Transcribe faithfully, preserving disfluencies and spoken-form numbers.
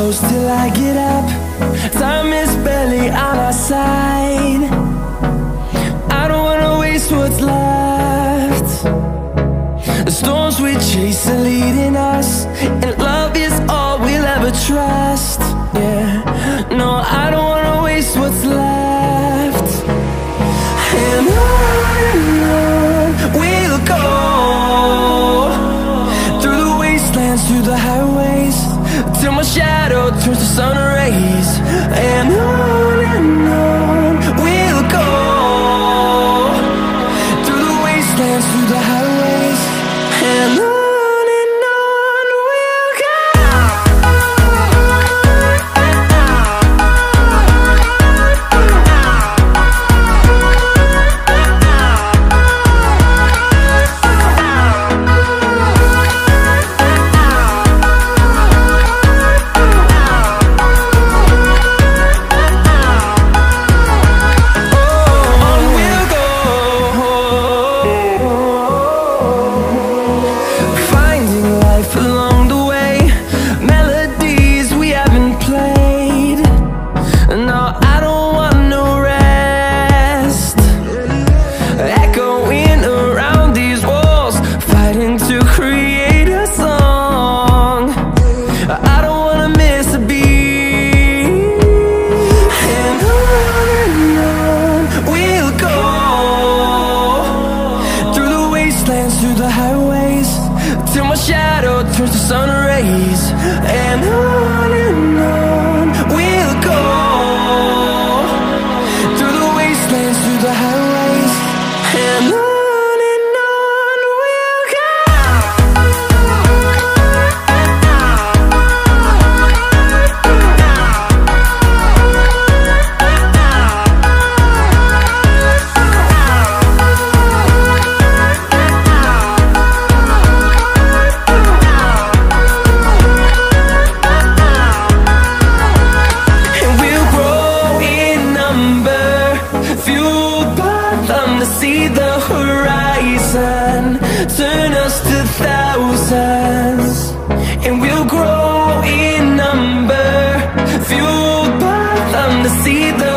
close till I get up. Time is barely on our side. I don't wanna waste what's left. The storms we chase are leading us, and love is all we'll ever trust. Yeah, no, I don't wanna waste what's left. And on and on we'll go, through the wastelands, through the highways, till my shadow turns to sun rays. And on and on we'll go, through the wastelands, through the highways, and on. Through the highways, till my shadow turns to sun rays. And on and on we'll go, through the wastelands, through the highways, and on. See the horizon turn us to thousands, and we'll grow in number, fueled by them to see the